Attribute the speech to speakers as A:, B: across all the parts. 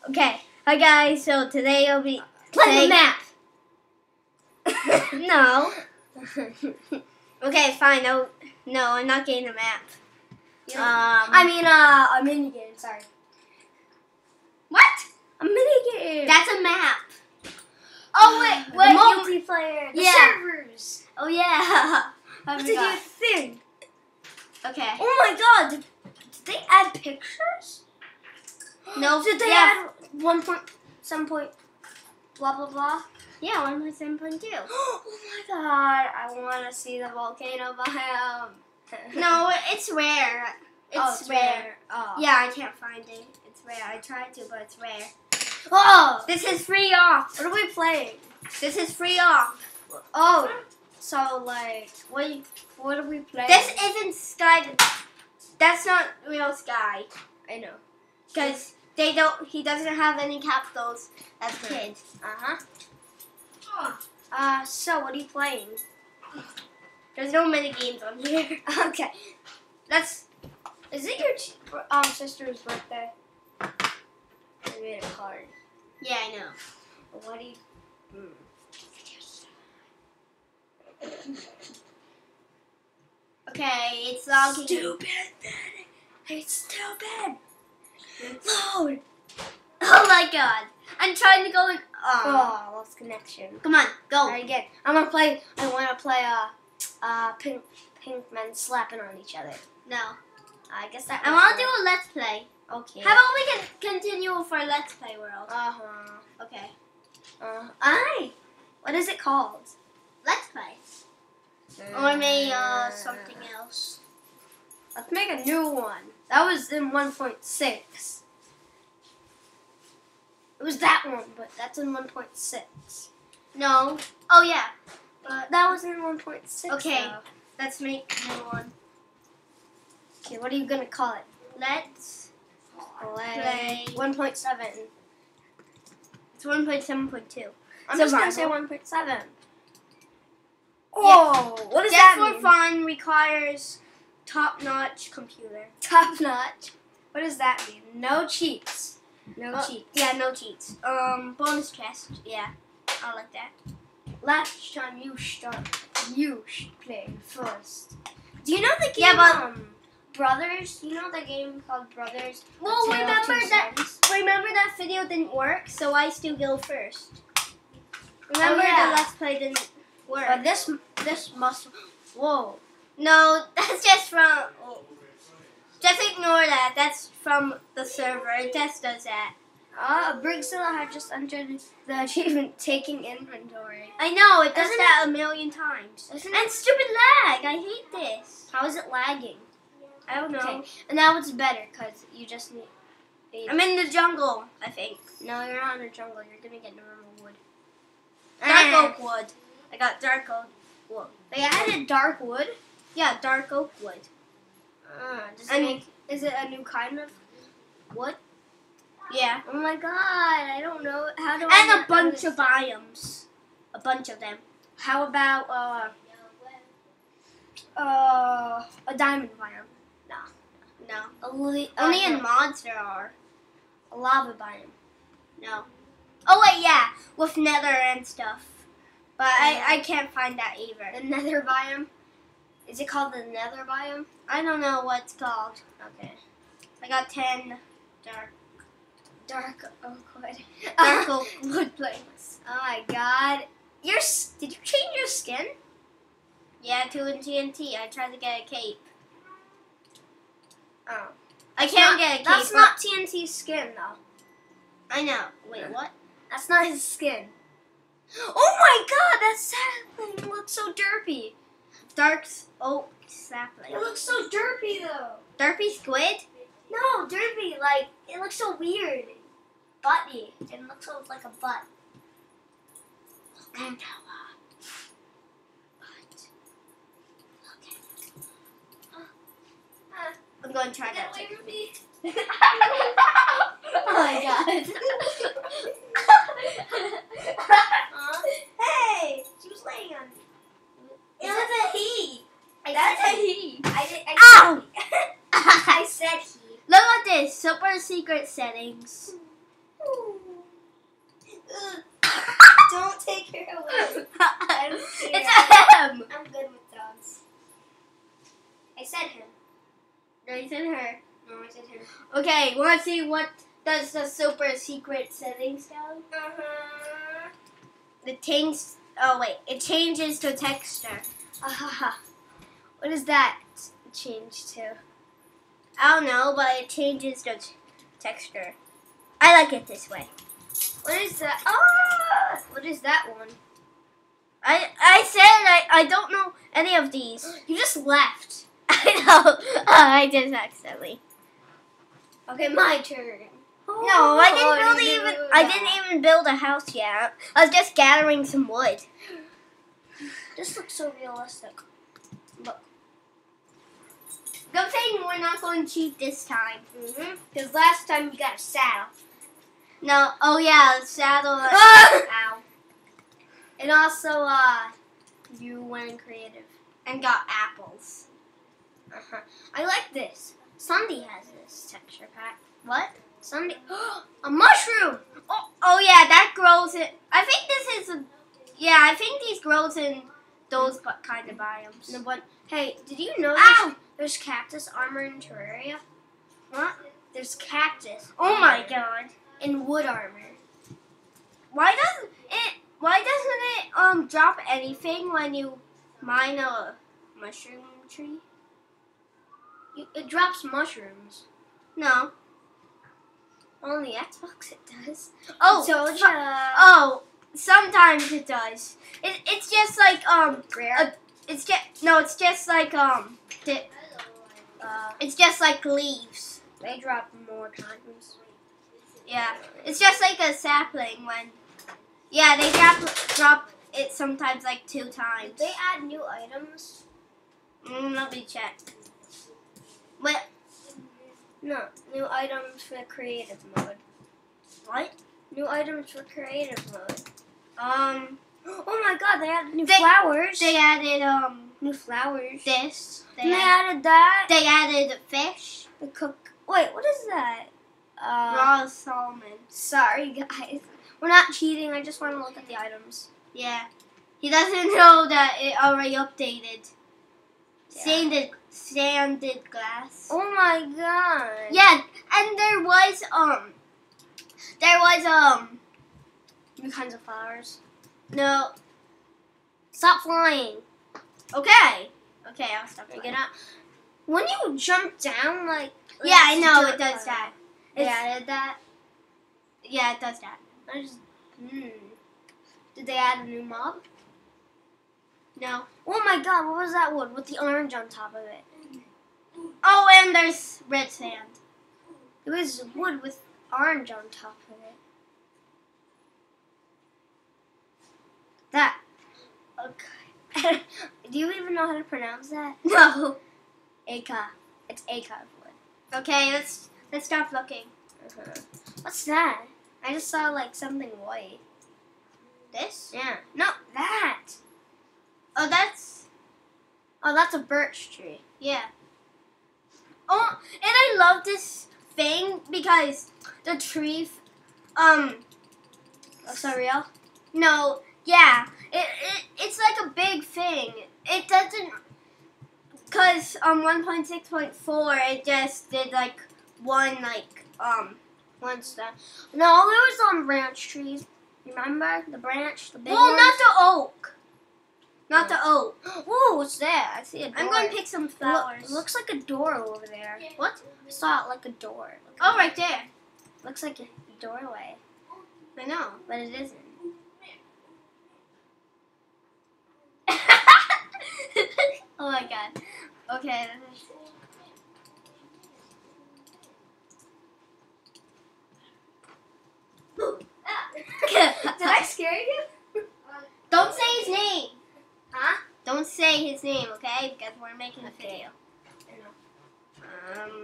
A: Okay. Hi guys. So today I'll be
B: Play the map.
A: No. Okay, fine. No, I'm not getting the map.
B: A mini game. Sorry.
A: What?
B: A mini game.
A: That's a map.
B: Oh wait,
A: The
B: multiplayer. The
A: Yeah.
B: servers.
A: Oh yeah.
B: What did you think?
A: Okay.
B: Oh my God! Did they add pictures?
A: No.
B: Did they add 1.7 blah blah blah?
A: Yeah, 1.7.2.
B: Oh my God! I want to see the volcano biome.
A: No, it's rare. It's rare.
B: Oh.
A: Yeah, I can't find it. It's rare. I tried to, but it's rare.
B: Oh.
A: This is free off.
B: What are we playing?
A: This is free off.
B: Oh. So like, what are we playing?
A: This isn't Sky. That's not real Sky.
B: I know.
A: Because he doesn't have any capitals as a kid.
B: So what are you playing?
A: There's no mini games on here.
B: Okay. Is it your sister's birthday? I made a card.
A: Yeah, I know.
B: What do you...
A: Okay, it's logging.
B: Stupid. It's stupid. Load.
A: Oh my God. I'm trying to go in.
B: Oh, lost connection.
A: Come on, go.
B: Alright, again. I want to play pink men slapping on each other.
A: No.
B: I guess that.
A: I want to do a Let's Play.
B: Okay.
A: How about we can continue for Let's Play World?
B: Okay.
A: Okay.
B: What is it called?
A: Let's Play. Or maybe something else.
B: Let's make a new one. That was in 1.6. It was that one, but that's in 1.6.
A: No. Oh yeah. But
B: That was in 1.6.
A: Okay.
B: though.
A: let's make a new one.
B: Okay, what are you gonna call it?
A: Let's
B: Play 1.7.
A: It's 1.7.2.
B: I'm just gonna say
A: Survival.
B: 1.7. Oh, what does
A: Just
B: that
A: for
B: mean?
A: fun requires top-notch computer.
B: Top notch. What does that mean? No cheats. No cheats.
A: Yeah, no cheats. Bonus chest. Yeah, I like that.
B: Last time you start, you should play first. Do you know the game?
A: Yeah, but
B: Brothers. You know the game called Brothers?
A: well,
B: A Tale of Two Sons?
A: remember that video didn't work, so I still go first. Remember
B: yeah.
A: the Let's Play didn't work.
B: But this must. Whoa.
A: No, that's just from. Just ignore that. That's from the server. It just does that.
B: Brigzilla had just entered the achievement taking inventory.
A: I know, it does
B: Isn't
A: that a million times.
B: Isn't
A: And stupid lag. I hate this.
B: How is it lagging?
A: I don't know.
B: Okay, and now it's better because you just need.
A: I'm in the jungle, I think.
B: No, you're not in the jungle. You're gonna get normal wood.
A: Dark oak wood. I got dark oak wood.
B: They added dark wood.
A: Yeah, dark oak wood.
B: Is it a new kind of wood?
A: Yeah.
B: Oh my God! I don't know how do I.
A: And a bunch of biomes. A bunch of them.
B: How about a diamond biome?
A: No.
B: Only
A: Only in mods there are.
B: a lava biome.
A: No. Oh wait, yeah. With nether and stuff. But I can't find that either.
B: The nether biome. Is it called the nether biome?
A: I don't know what it's called.
B: Okay.
A: I got 10 dark
B: oak wood.
A: oak wood planks.
B: Oh my God! Did you change your skin?
A: Yeah, 2 in TNT. I tried to get a cape.
B: Oh.
A: I can't get a cape.
B: That's not TNT's skin though.
A: I know. Wait, what?
B: That's not his skin. Oh my God! That sapling looks so derpy.
A: Dark oak sapling.
B: It looks so derpy though.
A: Derpy squid?
B: No, derpy. Like it looks so weird. Butty. It looks so like a butt.
A: Mm. I'm going to try that.
B: Get away from me.
A: Oh my God.
B: Hey, she was laying on me.
A: It was a he.
B: That's
A: said
B: a he.
A: Ow!
B: I said he.
A: Look at this. Super secret settings.
B: Don't take her away. I don't care.
A: It's a him.
B: I'm good with dogs. I said him.
A: No, you said her.
B: No, I said him.
A: Okay, want to see what does the super secret settings do? It changes. Oh wait, it changes to texture.
B: What does that change to?
A: I don't know, but it changes the texture. I like it this way.
B: What is that? Oh! What is that one?
A: I said I don't know any of these.
B: You just left.
A: I know. I did accidentally.
B: Okay, my turn.
A: No, I didn't even build a house yet. I was just gathering some wood.
B: This looks so realistic. Look.
A: Good thing we're not going to cheat this time.
B: Because last time you got a saddle.
A: No, oh yeah, the saddle.
B: Ow. And also, you went in creative.
A: And got apples.
B: I like this. Sunday has this texture pack.
A: What?
B: Sunday. A mushroom!
A: Oh yeah, that grows in. I think this is a. Yeah, I think these grows in those kind of biomes.
B: No, but hey, did you know there's cactus armor in Terraria?
A: What?
B: There's cactus.
A: Oh my god.
B: And wood armor.
A: Why doesn't it drop anything when you mine a mushroom tree?
B: It drops mushrooms.
A: No.
B: On the Xbox it does.
A: Oh,
B: Told
A: oh, sometimes it does. It's just like
B: rare.
A: It's just like it's just like leaves.
B: They drop more times.
A: Yeah, it's just like a sapling when. Yeah, they drop it sometimes like 2 times.
B: Did they add new items?
A: Let me check. What?
B: No, new items for creative mode.
A: What?
B: New items for creative mode.
A: Oh
B: my god, they added new flowers.
A: They added
B: new flowers.
A: This.
B: They added that.
A: They added fish.
B: The cook. Wait, what is that?
A: Raw salmon.
B: Sorry, guys. We're not cheating. I just want to look at the items.
A: Yeah. He doesn't know that it already updated.
B: Yeah.
A: Sanded glass.
B: Oh my god.
A: Yeah, and there was
B: new kinds of flowers.
A: No.
B: Stop flying.
A: Okay. Okay, I'll stop.
B: Get out. When you jump down, like
A: yeah, I know it does that.
B: They added that.
A: Yeah, it does that.
B: Did they add a new mob?
A: No.
B: Oh my god, what was that wood with the orange on top of it?
A: Oh, and there's red sand.
B: It was wood with orange on top of it. That. Okay. Do you even know how to pronounce that?
A: No.
B: Aka. It's Aka wood.
A: Okay, let's stop looking.
B: What's that? I just saw like something white.
A: This?
B: Yeah. No, that.
A: Oh, that's
B: a birch tree.
A: Yeah. Oh, and I love this thing because the tree,
B: so real?
A: No, yeah, it's like a big thing. It doesn't, cause 1.6.4 it just did like one
B: step. No, there was branch trees. Remember the branch, the big
A: well,
B: ones?
A: not the oak. Not the oak.
B: Ooh, what's that? I see a door.
A: I'm going to pick some flowers.
B: It looks like a door over there.
A: What?
B: I saw it like a door.
A: Oh, right there.
B: Looks like a doorway.
A: I know.
B: But it isn't.
A: Oh my god. Okay.
B: Did I scare you?
A: Don't say his name.
B: Huh?
A: Don't say his name, okay? Because we're making a video.
B: I know.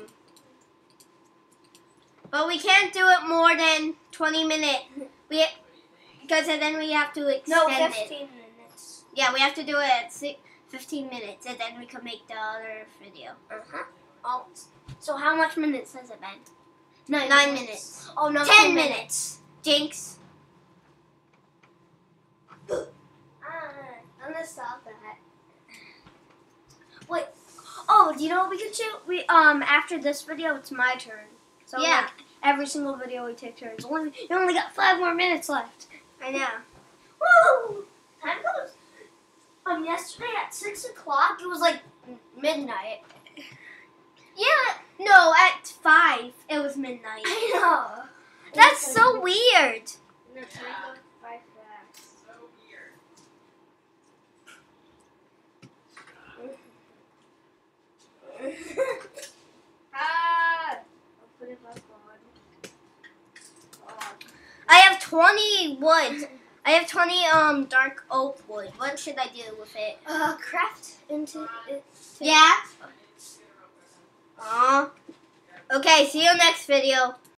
A: But we can't do it more than 20 minutes. Because then we have to extend
B: No,
A: it.
B: 15 minutes.
A: Yeah, we have to do it at 15 minutes, and then we can make the other video.
B: Oh, so how much minutes has it been?
A: 9 minutes.
B: Oh no,
A: 10 minutes. Jinx.
B: I'm gonna stop that. Wait. Oh, do you know what we could do? We after this video, it's my turn. So
A: Yeah.
B: like, every single video we take turns. You only got 5 more minutes left.
A: I know.
B: Woo! Time goes. Yesterday at 6 o'clock, it was like midnight.
A: Yeah. No, at 5 it was midnight.
B: I know.
A: That's so weird.
B: No, time goes by fast.
C: So weird.
B: I'll put it back on.
A: I have 20 wood. I have 20 dark oak wood. What should I do with it?
B: Craft into it.
A: Yeah. Okay, see you next video.